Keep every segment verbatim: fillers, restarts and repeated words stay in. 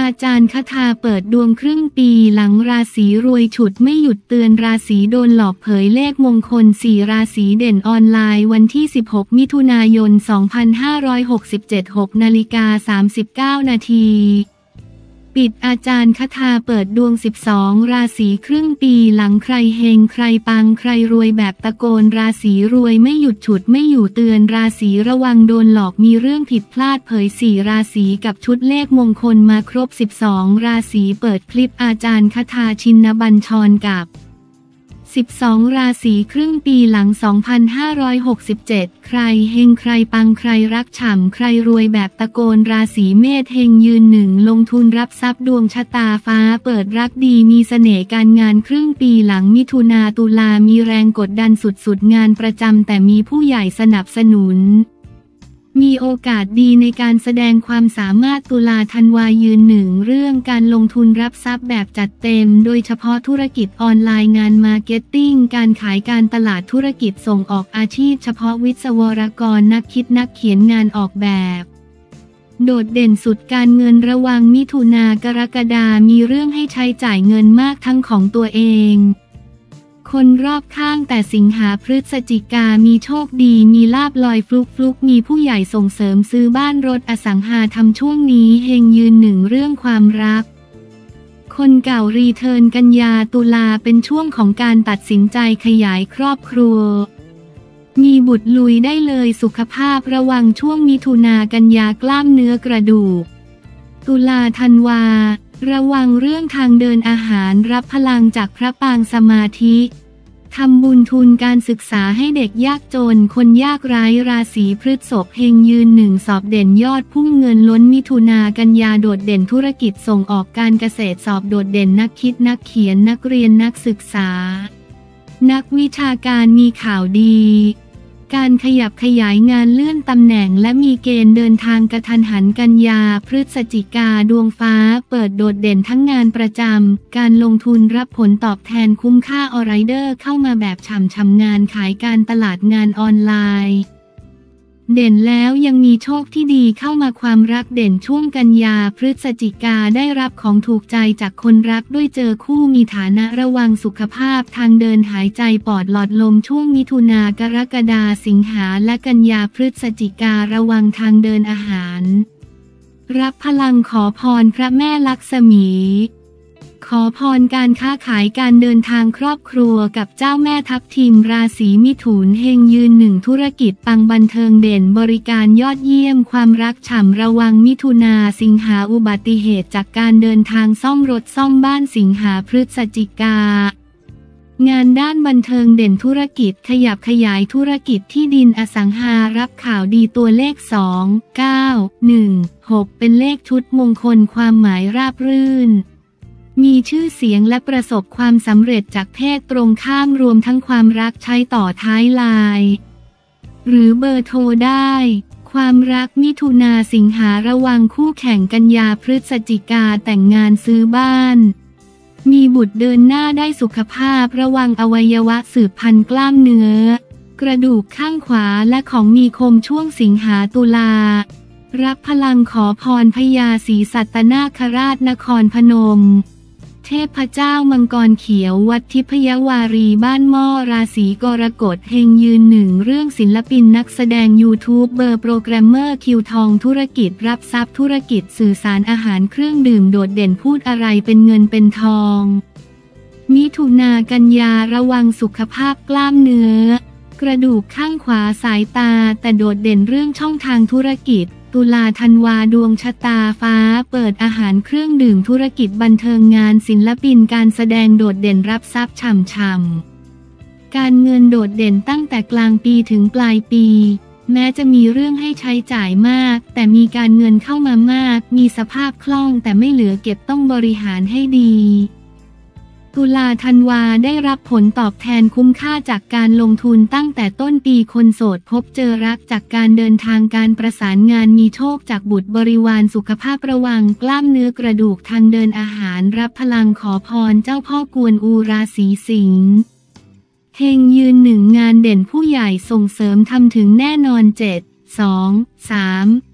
อาจารย์คทาเปิดดวงครึ่งปีหลังราศีรวยฉุดไม่หยุดเตือนราศีโดนหลอกเผยเลขมงคลสี่ราศีเด่นออนไลน์วันที่สิบหกมิถุนายนสองพันห้าร้อยหกสิบเจ็ด หกนาฬิกาสามสิบเก้านาทีปิดอาจารย์คทาเปิดดวงสิบสองราศีครึ่งปีหลังใครเฮงใครปังใครรวยแบบตะโกนราศีรวยไม่หยุดฉุดไม่อยู่เตือนราศีระวังโดนหลอกมีเรื่องผิดพลาดเผยสี่ราศีกับชุดเลขมงคลมาครบสิบสองราศีเปิดคลิปอาจารย์คทาชินบัญชรกับสิบสองราศีครึ่งปีหลังสองพันห้าร้อยหกสิบเจ็ดใครเฮงใครปังใครรักฉ่ำใครรวยแบบตะโกนราศีเมษเฮงยืนหนึ่งลงทุนรับทรัพย์ดวงชะตาฟ้าเปิดรักดีมีเสน่ห์การงานครึ่งปีหลังมิถุนาตุลามีแรงกดดันสุดๆงานประจำแต่มีผู้ใหญ่สนับสนุนมีโอกาสดีในการแสดงความสามารถตุลาธันวายืนหนึ่งเรื่องการลงทุนรับทรัพย์แบบจัดเต็มโดยเฉพาะธุรกิจออนไลน์งานมาร์เก็ตติ้งการขายการตลาดธุรกิจส่งออกอาชีพเฉพาะวิศวกรนักคิดนักเขียนงานออกแบบโดดเด่นสุดการเงินระวังมิถุนากรกฎามีเรื่องให้ใช้จ่ายเงินมากทั้งของตัวเองคนรอบข้างแต่สิงหาพฤศจิกามีโชคดีมีลาภลอยฟลุกฟลุกมีผู้ใหญ่ส่งเสริมซื้อบ้านรถอสังหาทำช่วงนี้เฮงยืนหนึ่งเรื่องความรักคนเก่ารีเทิร์นกันยาตุลาเป็นช่วงของการตัดสินใจขยายครอบครัวมีบุตรลุยได้เลยสุขภาพระวังช่วงมิถุนากันยากล้ามเนื้อกระดูกตุลาธันวาระวังเรื่องทางเดินอาหารรับพลังจากพระปางสมาธิทำบุญทุนการศึกษาให้เด็กยากจนคนยากไร้ราศีพฤษภเฮงยืนหนึ่งสอบเด่นยอดพุ่งเงินล้นมิถุนากันยาโดดเด่นธุรกิจส่งออกการเกษตรสอบโดดเด่นนักคิดนักเขียนนักเรียนนักศึกษานักวิชาการมีข่าวดีการขยับขยายงานเลื่อนตำแหน่งและมีเกณฑ์เดินทางกระทันหันกันยาพฤศจิกาดวงฟ้าเปิดโดดเด่นทั้งงานประจำการลงทุนรับผลตอบแทนคุ้มค่าออไรเดอร์เข้ามาแบบฉ่ำๆงานขายการตลาดงานออนไลน์เด่นแล้วยังมีโชคที่ดีเข้ามาความรักเด่นช่วงกันยาพฤศจิกาได้รับของถูกใจจากคนรักด้วยเจอคู่มีฐานะระวังสุขภาพทางเดินหายใจปอดหลอดลมช่วงมิถุนากรกฎาสิงหาและกันยาพฤศจิการะวังทางเดินอาหารรับพลังขอพรพระแม่ลักษมีขอพรการค้าขายการเดินทางครอบครัวกับเจ้าแม่ทับทิมราศีมิถุนเฮงยืนหนึ่งธุรกิจปังบันเทิงเด่นบริการยอดเยี่ยมความรักฉ่ำระวังมิถุนาสิงหาอุบัติเหตุจากการเดินทางซ่อมรถซ่อมบ้านสิงหาพฤศจิกางานด้านบันเทิงเด่นธุรกิจขยับขยายธุรกิจที่ดินอสังหารับข่าวดีตัวเลขสอง เก้า หนึ่ง หกเป็นเลขชุดมงคลความหมายราบรื่นมีชื่อเสียงและประสบความสำเร็จจากเพศตรงข้ามรวมทั้งความรักใช้ต่อท้ายไลน์หรือเบอร์โทรได้ความรักมิถุนาสิงหาระวังคู่แข่งกันยาพฤศจิกาแต่งงานซื้อบ้านมีบุตรเดินหน้าได้สุขภาพระวังอวัยวะสืบพันธุ์กล้ามเนื้อกระดูกข้างขวาและของมีคมช่วงสิงหาตุลารับพลังขอพรพญาศรีสัตนาคราชนครพนมเทพเจ้ามังกรเขียววัดทิพยวารีบ้านหม้อราศีกรกฎเฮงยืนหนึ่งเรื่องศิลปินนักแสดงยูทูบเบอร์โปรแกรมเมอร์คิวทองธุรกิจรับทรัพย์ธุรกิจสื่อสารอาหารเครื่องดื่มโดดเด่นพูดอะไรเป็นเงินเป็นทองมิถุนากันยาระวังสุขภาพกล้ามเนื้อกระดูกข้างขวาสายตาแต่โดดเด่นเรื่องช่องทางธุรกิจตุลาธันวาดวงชะตาฟ้าเปิดอาหารเครื่องดื่มธุรกิจบันเทิงงานศิลปินการแสดงโดดเด่นรับทรัพย์ฉ่ำๆการเงินโดดเด่นตั้งแต่กลางปีถึงปลายปีแม้จะมีเรื่องให้ใช้จ่ายมากแต่มีการเงินเข้ามามากมีสภาพคล่องแต่ไม่เหลือเก็บต้องบริหารให้ดีตุลาธันวาได้รับผลตอบแทนคุ้มค่าจากการลงทุนตั้งแต่ต้นปีคนโสดพบเจอรักจากการเดินทางการประสานงานมีโชคจากบุตรบริวารสุขภาพระวังกล้ามเนื้อกระดูกทางเดินอาหารรับพลังขอพรเจ้าพ่อกวนอูราศีสิงห์เฮงยืนหนึ่งงานเด่นผู้ใหญ่ส่งเสริมทำถึงแน่นอนเจ็ด สอง สาม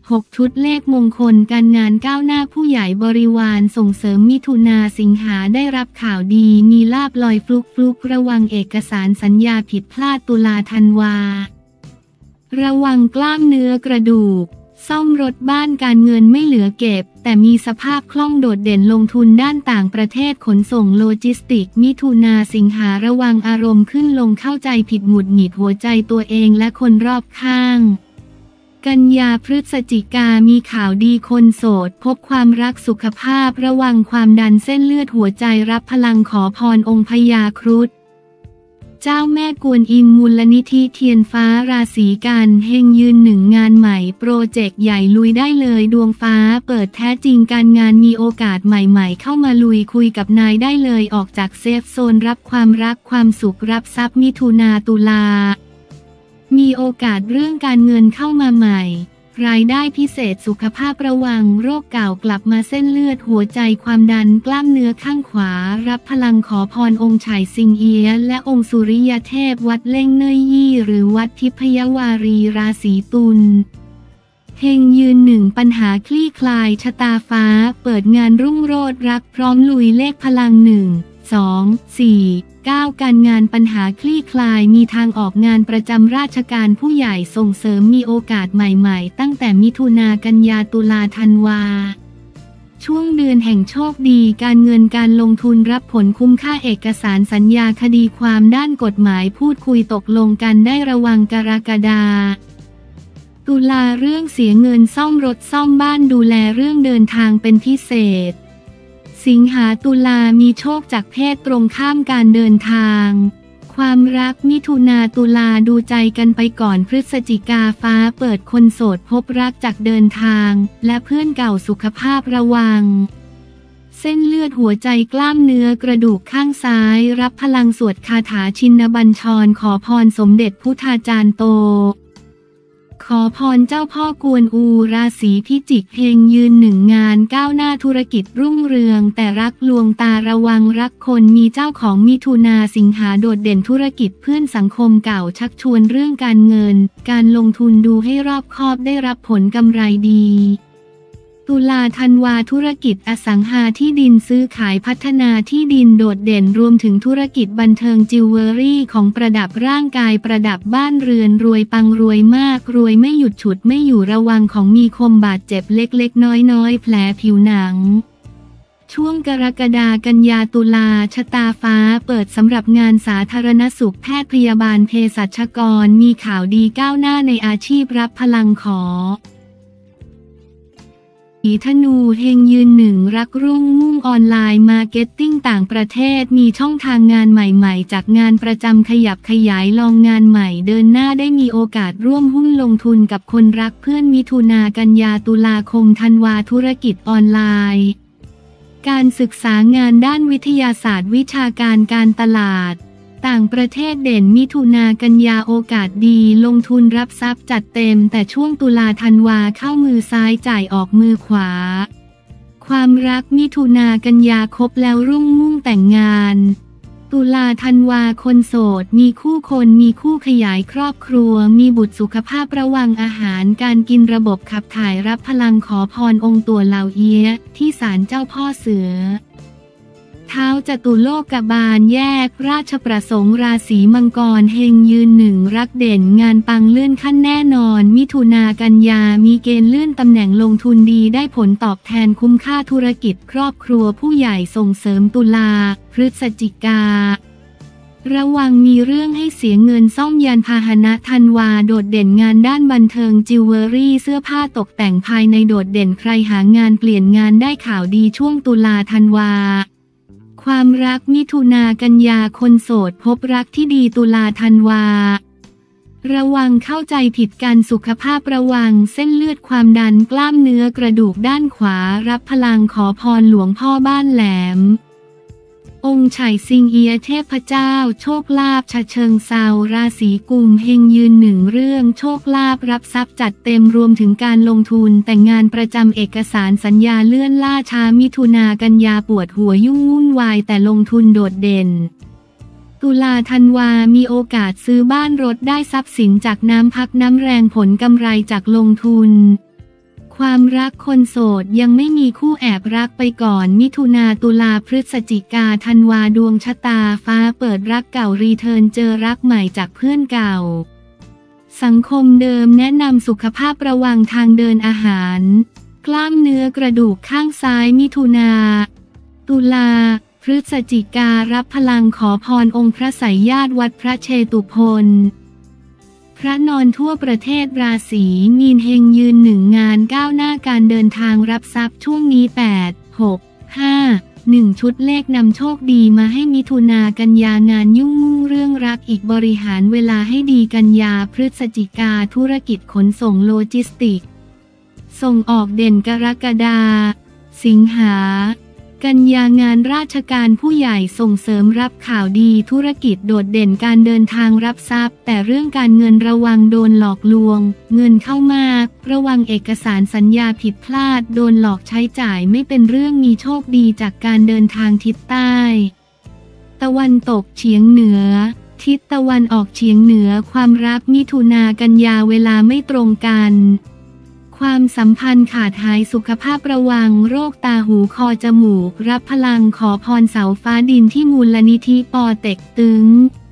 หกชุดเลขมงคลการงานก้าวหน้าผู้ใหญ่บริวารส่งเสริมมิถุนาสิงหาได้รับข่าวดีมีลาภลอยฟลุกฟลุกระวังเอกสารสัญญาผิดพลาดตุลาธันวาระวังกล้ามเนื้อกระดูกซ่อมรถบ้านการเงินไม่เหลือเก็บแต่มีสภาพคล่องโดดเด่นลงทุนด้านต่างประเทศขนส่งโลจิสติกมิถุนาสิงหาระวังอารมณ์ขึ้นลงเข้าใจผิดหงุดหงิดหัวใจตัวเองและคนรอบข้างกันยาพฤศจิกามีข่าวดีคนโสดพบความรักสุขภาพระวังความดันเส้นเลือดหัวใจรับพลังขอพรองค์พญาครุฑเจ้าแม่กวนอิมมูลนิธิเทียนฟ้าราศีกันเฮงยืนหนึ่งงานใหม่โปรเจกต์ใหญ่ลุยได้เลยดวงฟ้าเปิดแท้จริงการงานมีโอกาสใหม่ๆเข้ามาลุยคุยกับนายได้เลยออกจากเซฟโซนรับความรักความสุขรับทรัพย์มิถุนาตุลามีโอกาสเรื่องการเงินเข้ามาใหม่รายได้พิเศษสุขภาพระวังโรคเก่ากลับมาเส้นเลือดหัวใจความดันกล้ามเนื้อข้างขวารับพลังขอพรองค์ไฉซิงเอียะและองค์สุริยเทพวัดเล่งเนยยี่หรือวัดทิพยวารีราศีตุลเฮงยืนหนึ่งปัญหาคลี่คลายชะตาฟ้าเปิดงานรุ่งโรจน์รักพร้อมลุยเลขพลังหนึ่งสองสี่เก้าการงานปัญหาคลี่คลายมีทางออกงานประจำราชการผู้ใหญ่ส่งเสริมมีโอกาสใหม่ๆตั้งแต่มิถุนากันยาตุลาธันวาช่วงเดือนแห่งโชคดีการเงินการลงทุนรับผลคุ้มค่าเอกสารสัญญาคดีความด้านกฎหมายพูดคุยตกลงกันได้ระวังกรกฎาตุลาเรื่องเสียเงินซ่อมรถซ่อมบ้านดูแลเรื่องเดินทางเป็นพิเศษสิงหาตุลามีโชคจากเพศตรงข้ามการเดินทางความรักมิถุนาตุลาดูใจกันไปก่อนพฤศจิกาฟ้าเปิดคนโสดพบรักจากเดินทางและเพื่อนเก่าสุขภาพระวังเส้นเลือดหัวใจกล้ามเนื้อกระดูกข้างซ้ายรับพลังสวดคาถาชินบัญชรขอพรสมเด็จพุทธาจารย์โตขอพรเจ้าพ่อกวนอูราศีพิจิกเฮงยืนหนึ่งงานก้าวหน้าธุรกิจรุ่งเรืองแต่รักลวงตาระวังรักคนมีเจ้าของมิถุนาสิงหาโดดเด่นธุรกิจเพื่อนสังคมเก่าชักชวนเรื่องการเงินการลงทุนดูให้รอบคอบได้รับผลกำไรดีตุลาธันวาธุรกิจอสังหาที่ดินซื้อขายพัฒนาที่ดินโดดเด่นรวมถึงธุรกิจบันเทิงจิวเวลรี่ของประดับร่างกายประดับบ้านเรือนรวยปังรวยมากรวยไม่หยุดฉุดไม่อยู่ระวังของมีคมบาดเจ็บเล็กๆน้อยๆแผลผิวหนังช่วงกรกฎากันยาตุลาชะตาฟ้าเปิดสำหรับงานสาธารณสุขแพทย์พยาบาลเภสัชกรมีข่าวดีก้าวหน้าในอาชีพรับพลังขอธนูเฮงยืนหนึ่งรักรุ่งมุ่งออนไลน์มาร์เก็ตติ้งต่างประเทศมีช่องทางงานใหม่ๆจากงานประจำขยับขยายลองงานใหม่เดินหน้าได้มีโอกาสร่วมหุ้นลงทุนกับคนรักเพื่อนมิถุนากันยาตุลาคมธันวาธุรกิจออนไลน์การศึกษางานด้านวิทยาศาสตร์วิชาการการตลาดต่างประเทศเด่นมิถุนากันยาโอกาสดีลงทุนรับทรัพย์จัดเต็มแต่ช่วงตุลาธันวาเข้ามือซ้ายจ่ายออกมือขวาความรักมิถุนากันยาคบแล้วรุ่งมุ่งแต่งงานตุลาธันวาคนโสดมีคู่คนมีคู่ขยายครอบครัวมีบุตรสุขภาพระวังอาหารการกินระบบขับถ่ายรับพลังขอพรองค์ตัวเหล่าเอี้ยที่ศาลเจ้าพ่อเสือท้าวจตุโลกบาลแยกราชประสงค์ราศีมังกรเฮงยืนหนึ่งรักเด่นงานปังเลื่อนขั้นแน่นอนมิถุนากันยามีเกณฑ์เลื่อนตำแหน่งลงทุนดีได้ผลตอบแทนคุ้มค่าธุรกิจครอบครัวผู้ใหญ่ส่งเสริมตุลาพฤศจิการะวังมีเรื่องให้เสียเงินซ่อมยานพาหนะธันวาโดดเด่นงานด้านบันเทิงจิวเวลรี่เสื้อผ้าตกแต่งภายในโดดเด่นใครหางานเปลี่ยนงานได้ข่าวดีช่วงตุลาธันวาความรักมิถุนากันยาคนโสดพบรักที่ดีตุลาธันวาระวังเข้าใจผิดกันสุขภาพระวังเส้นเลือดความดันกล้ามเนื้อกระดูกด้านขวารับพลังขอพรหลวงพ่อบ้านแหลม องค์ไฉซิงเอียะเทพเจ้าโชคลาภฉะเชิงเซาราศีกุมเฮงยืนหนึ่งเรื่องโชคลาภรับทรัพย์จัดเต็มรวมถึงการลงทุนแต่งงานประจำเอกสารสัญญาเลื่อนล่าช้ามิถุนากันยาปวดหัวยุ่งวุ่นวายแต่ลงทุนโดดเด่นตุลาธันวามีโอกาสซื้อบ้านรถได้ทรัพย์สินจากน้ำพักน้ำแรงผลกำไรจากลงทุนความรักคนโสดยังไม่มีคู่แอบรักไปก่อนมิถุนาตุลาพฤศจิกาธันวาดวงชะตาฟ้าเปิดรักเก่ารีเทิร์นเจอรักใหม่จากเพื่อนเก่าสังคมเดิมแนะนำสุขภาพระวังทางเดินอาหารกล้ามเนื้อกระดูกข้างซ้ายมิถุนาตุลาพฤศจิการับพลังขอพรองค์พระไสยญาติวัดพระเชตุพนพระนอนทั่วประเทศราศีมีนเฮงยืนหนึ่งงานก้าวหน้าการเดินทางรับทรัพย์ช่วงนี้แปด หก ห้า หนึ่งชุดเลขนำโชคดีมาให้มิถุนากันยางานยุ่งมุ่งเรื่องรักอีกบริหารเวลาให้ดีกันยาพฤศจิกาธุรกิจขนส่งโลจิสติกส่งออกเด่นกรกฎาสิงหากันยางานราชการผู้ใหญ่ส่งเสริมรับข่าวดีธุรกิจโดดเด่นการเดินทางรับทรัพย์แต่เรื่องการเงินระวังโดนหลอกลวงเงินเข้ามากระวังเอกสารสัญญาผิดพลาดโดนหลอกใช้จ่ายไม่เป็นเรื่องมีโชคดีจากการเดินทางทิศใต้ตะวันตกเฉียงเหนือทิศตะวันออกเฉียงเหนือความรักมิถุนากันยาเวลาไม่ตรงกันความสัมพันธ์ขาดหายสุขภาพระวังโรคตาหูคอจมูกรับพลังขอพรเสาฟ้าดินที่มูลนิธิปอเต็กตึง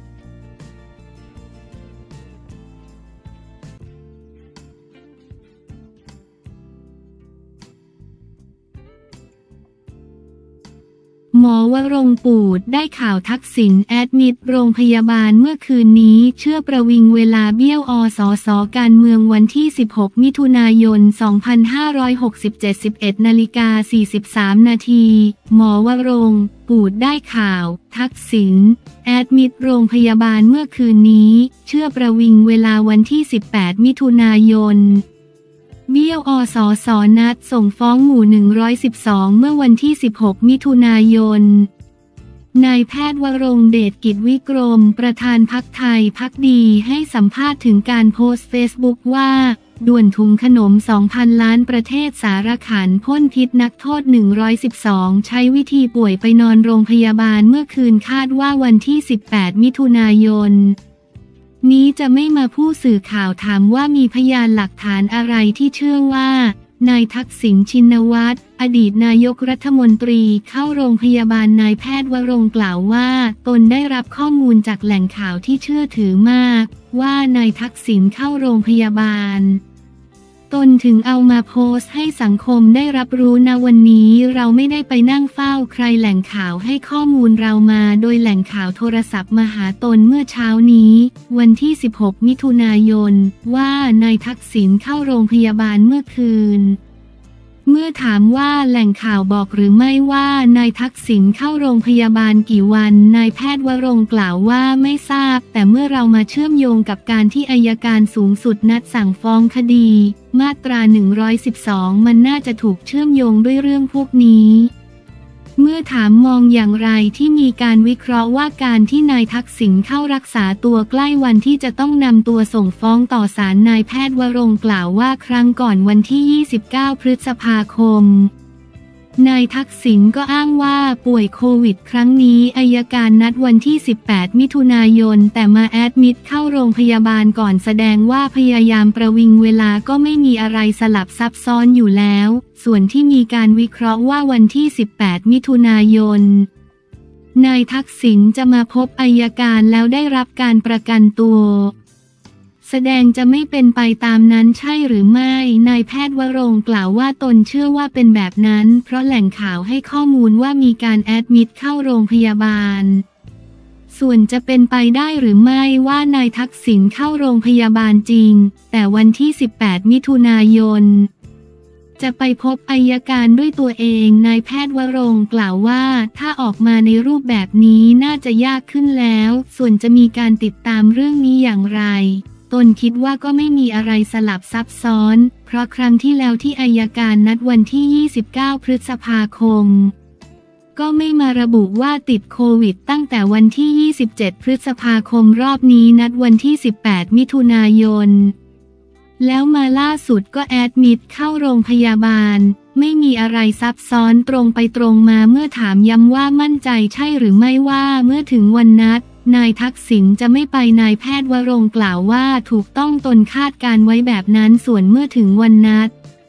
หมอวรงค์ปูดได้ข่าวทักษิณแอดมิดโรงพยาบาลเมื่อคืนนี้เชื่อประวิงเวลาเบี้ยวอสสการเมืองวันที่สิบหกมิถุนายนสองพันห้าร้อยหกสิบเจ็ด สิบเอ็ดนาฬิกาสี่สิบสามนาทีหมอวรงค์ปูดได้ข่าวทักษิณแอดมิดโรงพยาบาลเมื่อคืนนี้เชื่อประวิงเวลาวันที่สิบแปดมิถุนายนเบี้ยวอสสนัดส่งฟ้องหมู่หนึ่งร้อยสิบสองเมื่อวันที่สิบหกมิถุนายนนายแพทย์วรงค์เดชกิจวิกรมประธานพรรคไทยพรรคดีให้สัมภาษณ์ถึงการโพสต์เฟซบุ๊กว่าด่วนถุงขนม สองพัน ล้านประเทศสารขันพ่นพิษนักโทษหนึ่งร้อยสิบสองใช้วิธีป่วยไปนอนโรงพยาบาลเมื่อคืนคาดว่าวันที่สิบแปดมิถุนายนนี้จะไม่มาผู้สื่อข่าวถามว่ามีพยานหลักฐานอะไรที่เชื่อว่านายทักษิณชินวัตรอดีตนายกรัฐมนตรีเข้าโรงพยาบาลนายแพทย์วรงค์กล่าวว่าตนได้รับข้อมูลจากแหล่งข่าวที่เชื่อถือมากว่านายทักษิณเข้าโรงพยาบาลตนถึงเอามาโพสต์ให้สังคมได้รับรู้ณวันนี้เราไม่ได้ไปนั่งเฝ้าใครแหล่งข่าวให้ข้อมูลเรามาโดยแหล่งข่าวโทรศัพท์มาหาตนเมื่อเช้านี้วันที่สิบหกมิถุนายนว่านายทักษิณเข้าโรงพยาบาลเมื่อคืนเมื่อถามว่าแหล่งข่าวบอกหรือไม่ว่านายทักษิณเข้าโรงพยาบาลกี่วันนายแพทย์วรงค์กล่าวว่าไม่ทราบแต่เมื่อเรามาเชื่อมโยงกับการที่อัยการสูงสุดนัดสั่งฟ้องคดีมาตราหนึ่งร้อยสิบสองมันน่าจะถูกเชื่อมโยงด้วยเรื่องพวกนี้เมื่อถามมองอย่างไรที่มีการวิเคราะห์ว่าการที่นายทักษิณเข้ารักษาตัวใกล้วันที่จะต้องนำตัวส่งฟ้องต่อศาลนายแพทย์วรงค์กล่าวว่าครั้งก่อนวันที่ยี่สิบเก้าพฤษภาคมนายทักษิณก็อ้างว่าป่วยโควิดครั้งนี้อัยการนัดวันที่สิบแปดมิถุนายนแต่มาแอดมิดเข้าโรงพยาบาลก่อนแสดงว่าพยายามประวิงเวลาก็ไม่มีอะไรสลับซับซ้อนอยู่แล้วส่วนที่มีการวิเคราะห์ว่าวันที่สิบแปดมิถุนายนนายทักษิณจะมาพบอัยการแล้วได้รับการประกันตัวแสดงจะไม่เป็นไปตามนั้นใช่หรือไม่นายแพทย์วรงค์กล่าวว่าตนเชื่อว่าเป็นแบบนั้นเพราะแหล่งข่าวให้ข้อมูลว่ามีการแอดมิดเข้าโรงพยาบาลส่วนจะเป็นไปได้หรือไม่ว่านายทักษิณเข้าโรงพยาบาลจริงแต่วันที่สิบแปดมิถุนายนจะไปพบอัยการด้วยตัวเองนายแพทย์วรงค์กล่าวว่าถ้าออกมาในรูปแบบนี้น่าจะยากขึ้นแล้วส่วนจะมีการติดตามเรื่องนี้อย่างไรตนคิดว่าก็ไม่มีอะไรสลับซับซ้อนเพราะครั้งที่แล้วที่อัยการนัดวันที่ยี่สิบเก้าพฤษภาคมก็ไม่มาระบุว่าติดโควิดตั้งแต่วันที่ยี่สิบเจ็ดพฤษภาคมรอบนี้นัดวันที่สิบแปดมิถุนายนแล้วมาล่าสุดก็แอดมิดเข้าโรงพยาบาลไม่มีอะไรซับซ้อนตรงไปตรงมาเมื่อถามย้ำว่ามั่นใจใช่หรือไม่ว่าเมื่อถึงวันนัดนายทักษิณจะไม่ไปนายแพทย์วรงค์กล่าวว่าถูกต้องตนคาดการไว้แบบนั้นส่วนเมื่อถึงวันนัด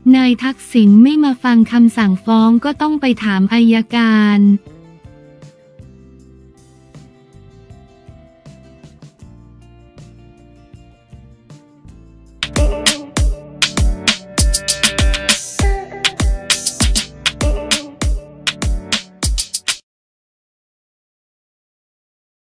นายทักษิณไม่มาฟังคำสั่งฟ้องก็ต้องไปถามอัยการ